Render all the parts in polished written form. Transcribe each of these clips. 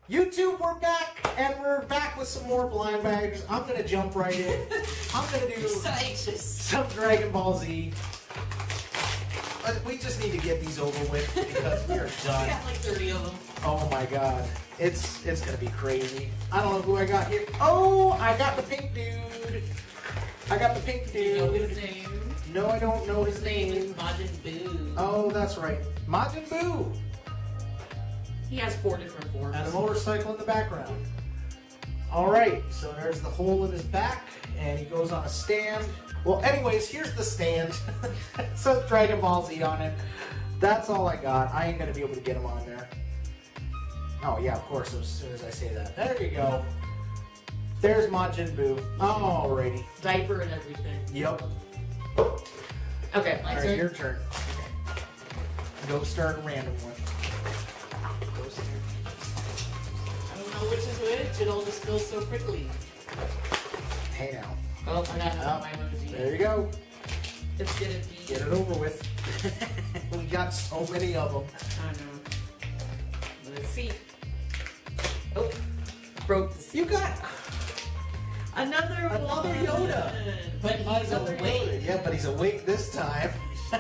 YouTube, we're back, and we're back with some more blind bags. I'm gonna jump right in. I'm gonna do some Dragon Ball Z. We just need to get these over with because we are done. We got like 30 of them. Oh my god, it's gonna be crazy. I don't know who I got here. Oh, I got the pink dude. I got the pink dude. You know his name? No, I don't know his name name. is Majin Buu. Oh, that's right, Majin Buu. He has 4 different forms. And a motorcycle in the background. Alright, so there's the hole in his back, and he goes on a stand. Well, anyways, here's the stand. It says Dragon Ball Z on it. That's all I got. I ain't gonna be able to get him on there. Oh, yeah, of course, as soon as I say that. There you go. There's Majin Buu. Alrighty. Diaper and everything. Yep. Okay, my Alright, turn. your turn. Go start a random one. I don't know which is which. It all just feels so prickly. Hey now. Oh, I got my emoji. There you go. It's gonna be. Get it over with. We got so many of them. I know. Let's see. Oh, broke the seal. You got Another Yoda. But he's awake. Yeah, but he's awake this time.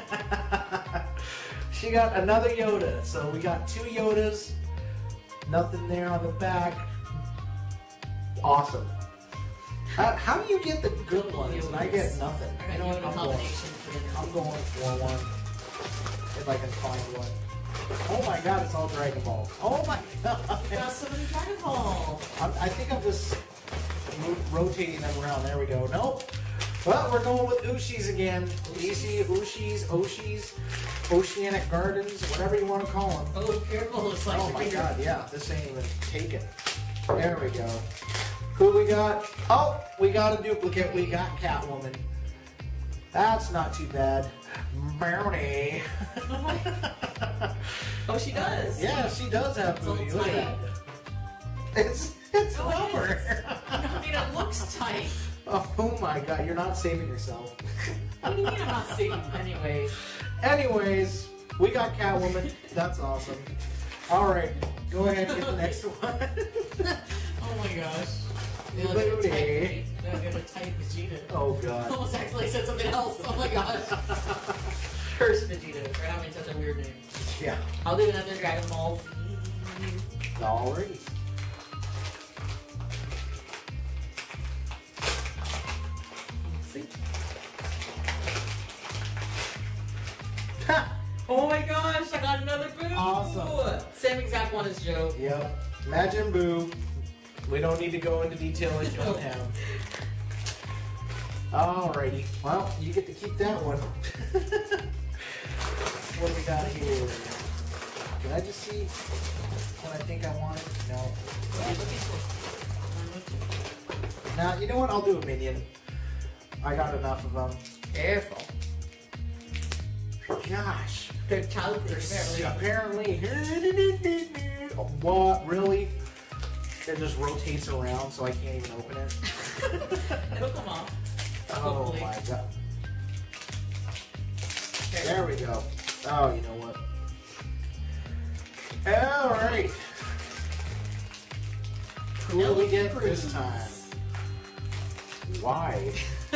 She got another Yoda. So we got 2 Yodas. Nothing there on the back. Awesome. How do you get the good ones and I get nothing? I got Yoda combination for I'm going for one. If I can find one. Oh my god, it's all Dragon Ball. Oh my god. You got so many Dragon Ball. I think I'm just rotating them around. There we go. Nope. Well, we're going with Ushi's again. Easy Oshis, Oceanic Gardens, whatever you want to call them. Oh, careful. It's like Oh my god, yeah. This ain't even taken. There we go. Who we got? Oh, we got a duplicate. We got Catwoman. That's not too bad. Brownie. Oh, she does. Yeah, she does have booty. Look at that. It's rubber. I mean, it looks tight. Oh my god, you're not saving yourself. What do you mean I'm not saving anyway? Anyways, we got Catwoman. That's awesome. Alright, go ahead and get the next one. Oh my gosh. Booty. They'll get a tight Vegeta. Oh god. Almost actually said something else. Oh my gosh. Curse Vegeta. For having such a weird name. Yeah. I'll do another Dragon Ball Z. Alrighty. See? Oh my gosh, I got another Boo! Awesome. Same exact one as Joe. Yep. Majin Buu. We don't need to go into detail as you don't have. Alrighty. Well, you get to keep that one. What do we got here? Can I just see what I think I want? No. Now, you know what? I'll do a minion. I got enough of them. Careful. Gosh. They're childproof, Apparently. What? Really? It just rotates around so I can't even open it. It'll come off. Oh Hopefully. my god. There we go. Oh, you know what? Alright. Who will we get this time? Why?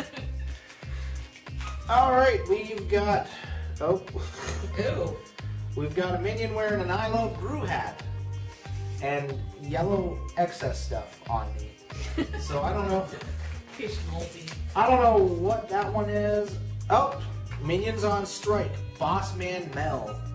Alright, we've got... Oh. Ew. We've got a minion wearing an I Love Gru hat. And yellow excess stuff on me. So I don't know. Fish multi. I don't know what that one is. Oh, Minions on Strike. Boss Man Mel.